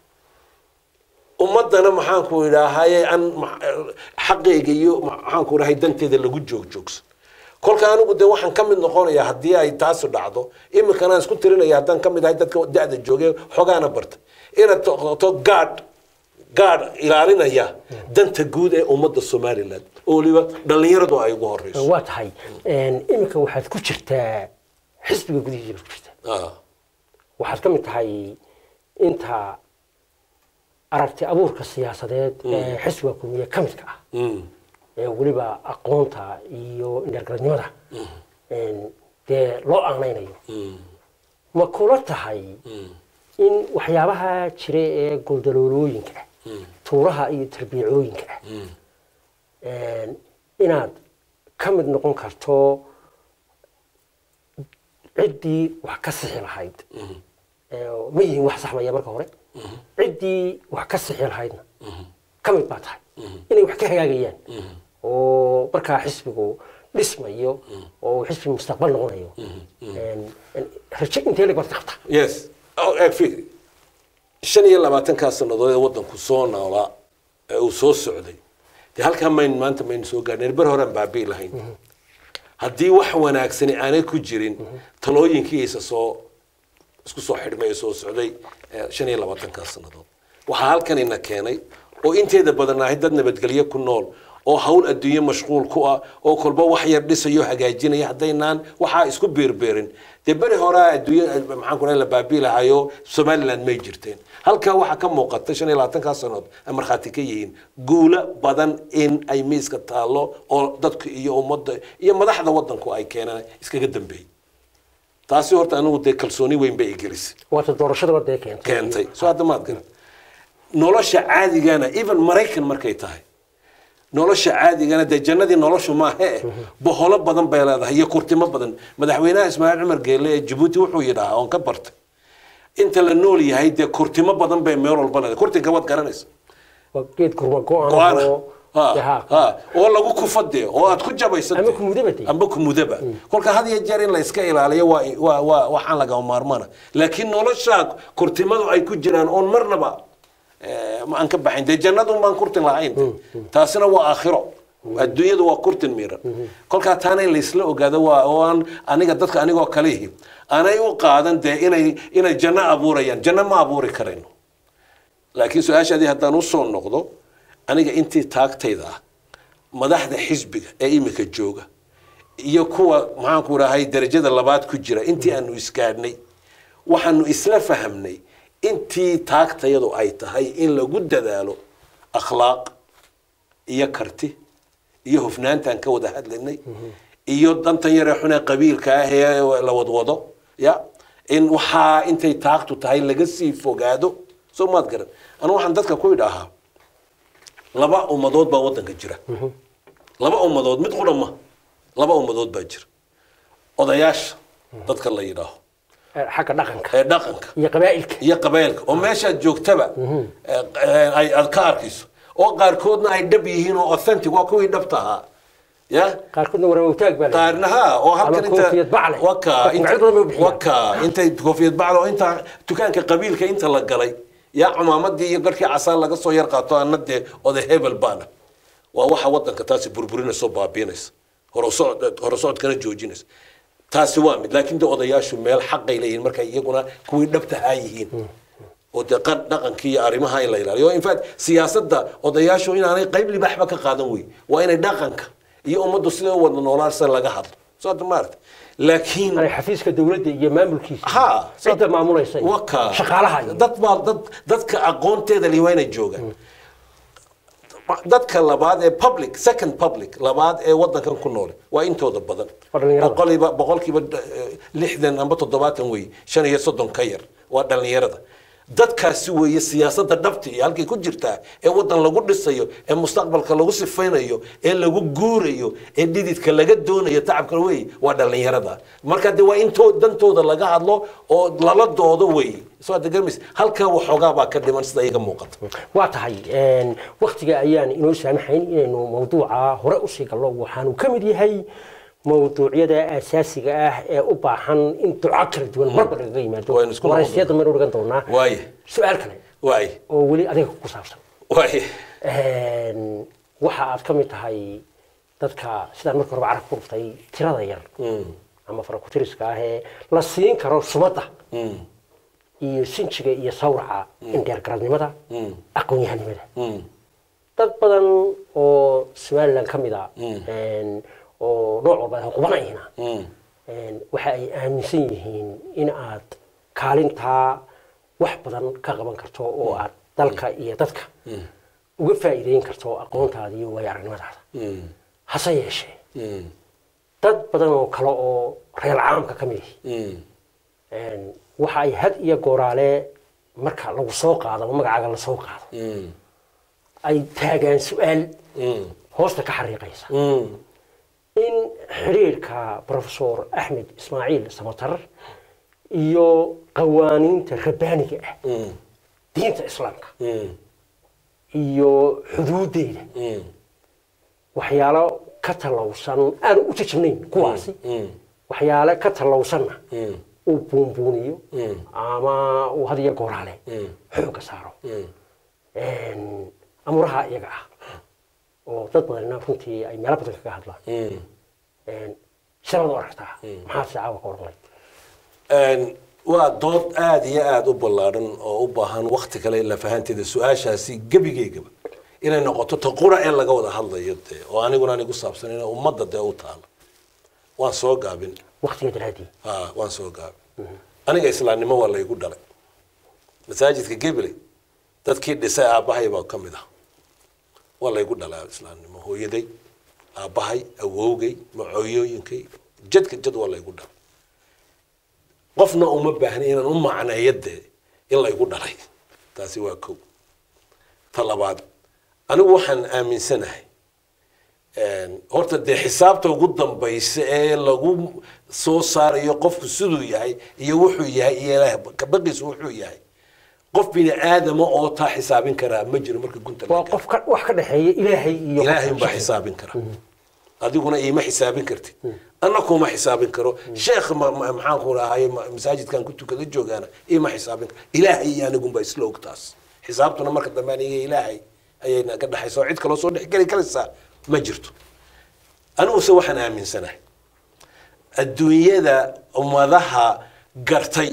Speaker 2: ummadana maxaan ku ilaahay aan xaqeega iyo maxaan ku rahay danteeda lagu joog joogsan kolka anigu de waxaan ka mid noqonayaa haddii ay taas dhacdo imikana aan isku tirinayaa haddaan ka mid ahay dadka da'da joogay xogaana barta inaad to guard guard ilaalinaya danta guud ee ummadda Soomaaliland oo waliba dhalinyaradu ay ugu horeyso
Speaker 1: waa tahay imika waxaad ku jirtaa xisbiga gudihiisa ku jirtaa waxaad ka mid tahay inta aragti abuurka siyaasadeed ee xisbiga kulmiye ka midka ah ee waliba aqoonta iyo indhalgaradnimada dee loo aanaynayo ma kula tahay in waxyaabaha jira ee goldaloolooyinka tuuraha iyo tarbiyooyinka inaad ka mid noqon karto ciddii wax ka sixi lahayd ma yihiin wax saxmaya marka hore ciddii wax ka sixi lahaydna ka mid baa tahay inay wax ka hagaagayaan oo markaa xisbigu dhismayo oo xisbi mustaqbal noqonayo rajo intee laga qabta
Speaker 2: yes oh fikri shan iyo labaatan ka sanadood ee wadanku soo noolaa ee uu soo socday de halka mayn maanta mayn soo gaarnay bar hore baabi lahayn haddii wax wanaagsan aanay ku jirin talooyinkiisa soo isku soo xidhmay soo socday shan iyo labaatan ka sanadood waxa halkan ina keenay oo inteeda badan ah dad nabadgelyo ku nool oo hawl adduunyo mashquul ku ah oo kolba wax yar dhisayo hagaajinaya hadaynaan waxa isku beerbeerin de bari hore adduunyo maxaan ku la baabi lahayo Somaliland may jirteen halka waxa ka muuqata shan iyo labaatan ka sanadood marxaati ka yihiin guula badan in ay miiska taalo oo dadku iyo ummadda iyo madaxda wadanku ay keenaan iskaga dambeeyay taasi horta anigu de kalsooni weyn bay igelisay
Speaker 1: waxa doorashada wada keentay
Speaker 2: keentay soo hadda maad garan nolosha caadigana even Mareykan markay tahay nolosha caadigana de jannadii noloshu ma aha boholo badan bay leedahay iyo kurtimo badan madaxweynaha Ismaaciil Cumar Geelle ee Djibouti wuxuu yiraahdaa on ka bartay inta la nool yahay de kurtimo badan bay meel walba leedahay kurtiga wad garanaysa
Speaker 1: waa geed kurma go'aan oo
Speaker 2: ha oo lagu kufadde oo aad ku jabaysatay
Speaker 1: ama ku mudabati
Speaker 2: ama ku mudaba kolka had iyo jeer in la iska ilaaliyo waa waa waxaan laga maarmana laakiin nolosha kurtimadu ay ku jiraan oo marnaba ما أنك بحين ده جنة وما نكرتن لعين تاسنا وآخره الدنيا ده وكرتن ميرا كل كاتاني اللي يسلو قاعد وان أنا قدرت أنا وكليه أنا يوقعدن ده إنا إنا جنة أبورة يعني جنة ما أبورة كرينه لكن سؤال شديد هذا نصون نقطه أنا أنت تاك تيدا مدح ده حزبك أي مكجوجة يكوا معاك ورا هاي درجة اللبات كجرا أنت أنو إسكارني وحنو إسلا فهمني intii taagtayadu ay tahay in lagu dadaalo akhlaaq iyo karti iyo hufnaantan ka wada hadlaynay iyo dantan yar ee xuna qabiilka ah ee la wadwado ya in waxa intay taagtu tahay laga sii fogaado soo maad garan ana waxaan dadka ku idhaahaa laba ummadood baa wadanka jira laba ummadood mid qudama laba ummadood baa jira odayaasha dadka la yiraaho
Speaker 1: حق دقنك
Speaker 2: ee dhaqanka
Speaker 1: iyo qabaa'ilka
Speaker 2: iyo qabaa'ilka oo meesha joogtaba ay adkaarkiisu oo qaar koodna ay dhab yihiin oo authentic waa kuwii dhabta ah يا
Speaker 1: قاركنا ورا وتاج بالي
Speaker 2: قارنها او هلكن انت وكا انت وكا انت كوفيد بعله وانت دكانك قبيلك انت لا غلي يا عمامدي iyo garkii casaan laga soo yar qaato anade oday hebel baana waa waxa wadanka taasi burburina soo baabiinaysa horo socod horo socod kana joojinaysa taasi waa mid laakiin odayaashu meel xaq ay leeyihiin marka iyaguna kuwii dhabta ah yihiin oo dhaqan dhaqankii iyo arrimaha in la ilaaliyo in fact siyaasadda odayaashu inaanay qayb libaxba ka qaadan way waa inay dhaqanka iyo ummaddu sida wada noolaarsan laga hadlo soo dhammaad laakiin
Speaker 1: ay xafiiska dawladda iyo maamulkiisa ha sida maamulaysa shaqaalaha
Speaker 2: dad baa dad dadka aqoonteeda liwayna joogan dadka labaad ee public second public labaad ee wadankan ku nool waa intooda badan boqolkiiba boqolkiiba lixdan amba toddobaatan way shan iyo soddon ka yar waa dhalinyarada dadkaasi weeye siyaasadda dhabta iyo halkay ku jirtaa ee wadan lagu dhisayo ee mustaqbalka lagu sifaynayo ee lagu guurayo ee dhididka laga doonayo tacabka weeye waa dhalinyarada marka de waa intoo dantooda laga hadlo oo lala doodo weeye soo degarmis halka waxoogaa baa ka dhiman sida iyaga muuqato
Speaker 1: waa tahay een waqtiga ayaan inoo saamaxayn inaynu mawduuca hore u sii gallo waxaanu ka mid yahay mawduucyada asaasiga ah ee u baahan in duco kala duwan marba laga yimaado waraysyada mar oran doonaa
Speaker 2: waaye
Speaker 1: su'aal kale
Speaker 2: waaye
Speaker 1: oo weli adiga ku saabsan
Speaker 2: waaye
Speaker 1: een waxa aad ka mid tahay dadka sidaan markii hore carab ku dhuftay tirada yar ama farakutiriska ah ee la siin karo sumada iyo sinjiga iyo sawraca indeer garabnimada aqoon-yahanimada dad badan oo Soomaaliland ka mid ah een oo nooc walba ay qubanayna een waxa ay aaminsan yihiin in aad kaalinta wax badan ka qaban karto oo aad dalka iyo dadka uga faa'iideyn karto aqoontaada iyo waayo-aragnimadaada hase yeeshee dad badan oo kale oo reer caamka ka mid ah waxa ay had iyo gooraale marka lagu soo qaado magacaaga la soo qaado ay taagaan su'aal hoosta ka xariiqaysa in xiriirka professor Ahmed Ismaaciil Samatar iyo qawaaniinta rabbaaniga ah diinta islaamka iyo xuduudeeda waxyaalo ka talawsan aan u tajabnayn kuwaasi waxyaalo ka talawsanna uu buunbuuniyo ama uu hadiya gooraale xooga saaro amuraha iyaga ah oo dad badan runtii ay meelo badan kaga hadlaan shalad aragtaa maxaa saaca ka ornay
Speaker 2: waa dood aad iyo aad u ballaaran oo u baahan waqti kale la fahanteeda su'aashaasi gabigeegaba inay noqoto taqura ee laga wada hadlayo oo aniguna anigu saabsan in ummadda de u taal waan soo gaabin
Speaker 1: waqtiga daraadii
Speaker 2: ha waan soo gaabin aniga islaamnimo waa la igu dhalay masaajidka Gabley dadkii dhisay aabahay baa ka mid ah waa la igu dhalay islaamnimo hooyaday aabahay awowgay macooyooyinkay jadka jad waa la igu dhalay qofna uma baahna inaan u macneeyade in la igu dhalay taasi waa kow talabaad anigu waxaan aaminsanahay een horta de xisaabta ugu dambaysa ee lagu soo saarayo qofku siduu yahay iyo wuxuu yahay iyo ilaahay ka baqiis wuxuu yahay qof bini aadam oo taa xisaabin kara ma jiro marka gunta
Speaker 1: waa qof ka wax ka dhaxeeya ilaahay iyo
Speaker 2: ilaahay ba xisaabin kara adiguna ima xisaabin kartid annaku ma xisaabin karo sheekh maxaan ku raahay masaajidkan ku tukada joogaana ima xisaabin ilaahay iyo anigu ba isla ogtaas xisaabtuna marka dambaniga ilaahay ayayna ka dhaxayso cid kale soo dhixgali karaysa ma jirto anigu se waxaan aaminsanahay adduunyada ummadaha gartay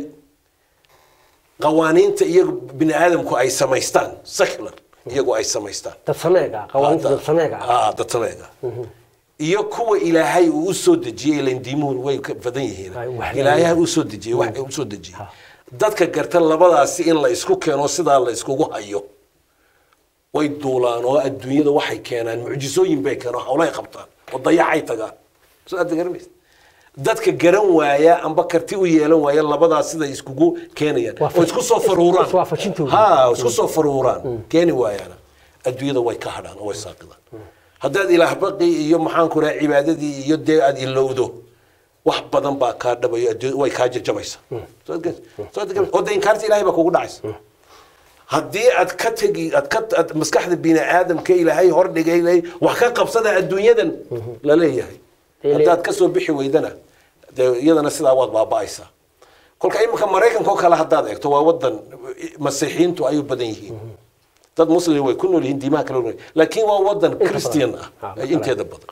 Speaker 2: qawaaniinta iyagu bini aadamku ay samaystaan secular iyagu ay samaystaan
Speaker 1: dad sameega qawaaniinta dad sameega
Speaker 2: ah dad sameega iyo kuwa ilaahay uu soo dejiyay lendimuhu way ka badan yihiin ilaahay uu soo dejiyay wax uu soo dejiyay dadka garta labadaas in la isku keeno sida la iskugu hayo way duulaan oo adduunyada waxay keenaan mucjisooyin bay keenaan hawlay qabtaan oo dayacay tagaan soo aad garanays dadka garan waaya amba karti u yeelan waaya labadaas sida iskugu keenayaan oo isku soo faruuraan ha isku soo faruuraan keeni waayana adduunyada way ka hadhaan oo way saaqidaan haddaad ilaah baqi iyo maxaan ku raay cibaadadii iyo dee aad ilowdo wax badan baa ka dhabayo way ka jajabaysa soo aad soo aad oo deen kaarti ilaahay baa kugu dhacaysa haddii aad ka tegi aad ka aad maskaxda bini aadamka ilaahay hor dhigay ilaahay wax ka qabsada adduunyadan la leeyahay haddaad ka soo bixi weydana iyadana sidaa waad baaba'aysaa kolka imika maraykanka oo kale haddaad eegto waa wadan masiixiintu ay u badan yihiin dad muslim way ku nool yihiin diimaha kale nool laakiin waa wadan christian ah inteeda badan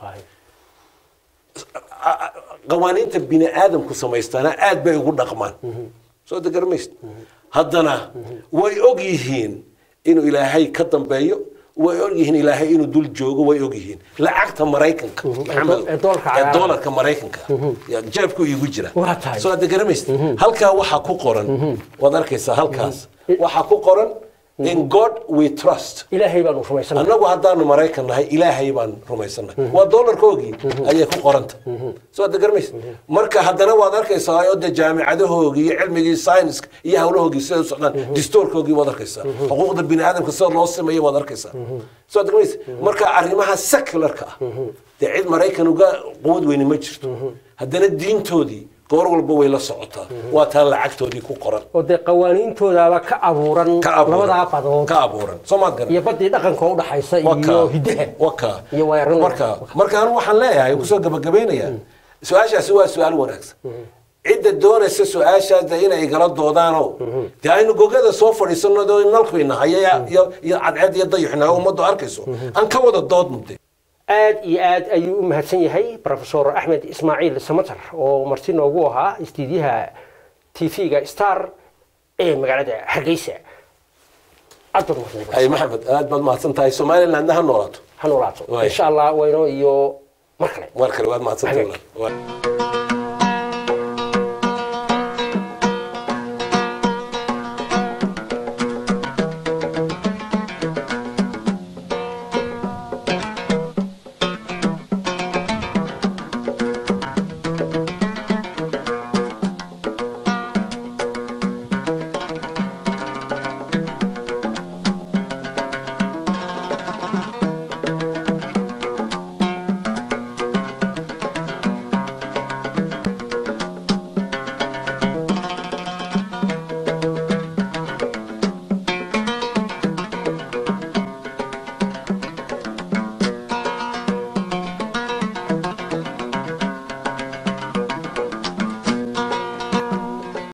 Speaker 2: qawaaniinta bini aadamku samaystana aad bay ugu dhaqmaan soo degarmayst haddana way og yihiin inuu ilaahay ka dambeeyo way og yihiin ilaahay inuu dul joogo way og yihiin lacagta maraykanka maxamed ee doolarka maraykanka yaa jeebku igu jira soo degarmayst halkaa waxa ku qoran wad arkaysaa halkaas waxa ku qoran in God we trust
Speaker 1: ilaahay baan rumaysanahay
Speaker 2: anagu haddaanu maraykan nahay ilaahay baan rumaysanahay waa doolarkoogii ayay ku qoranta soo degarmays marka haddana waad arkaysaa oo de jaamicadahoogii iyo cilmigii science iyo hawlahoogii sida u socdaan distoorkoogii waad arkaysaa xuquuqda bini aadamka sida loo sameeyo waad arkaysaa soo degarmays marka arrimaha secularka ah dee cid maraykan uga quwad weyni ma jirto haddana diintoodii goor walba way la socotaa waa taan lacagtoodii ku qoran
Speaker 1: oo de qawaaniintoodaaba ka abuuran labada badood
Speaker 2: ka abuuran Soomaad garan
Speaker 1: iyo badii dhaqanka u dhaxaysa iyo hidaha
Speaker 2: waka
Speaker 1: iyo weerarada
Speaker 2: marka marka anu waxaan leeyahay ku soo gabagabeynaya su'aashaasi waa su'aal wanaagsan cidda doonaysa su'aashaada inay gala doodaano de aynu gogada soo fadhiisano nalkayna haya iyo iyo cadceed iyo dayuxna ummaddu arkayso aan ka wada doodnay
Speaker 1: aad iyo aad ayuu u mahadsan yahay professor Axmed Ismaaciil Samatar oo marti noogu ahaa istiidiyaha T V-ga Star ee magaalada Hargeysa aad
Speaker 2: ay maxamed aad baad mahadsan tahay Soomaaliland ha noolaato
Speaker 1: ha noolaato insha Allah wayno iyo mar kale
Speaker 2: mar kale waad mahadsan tahay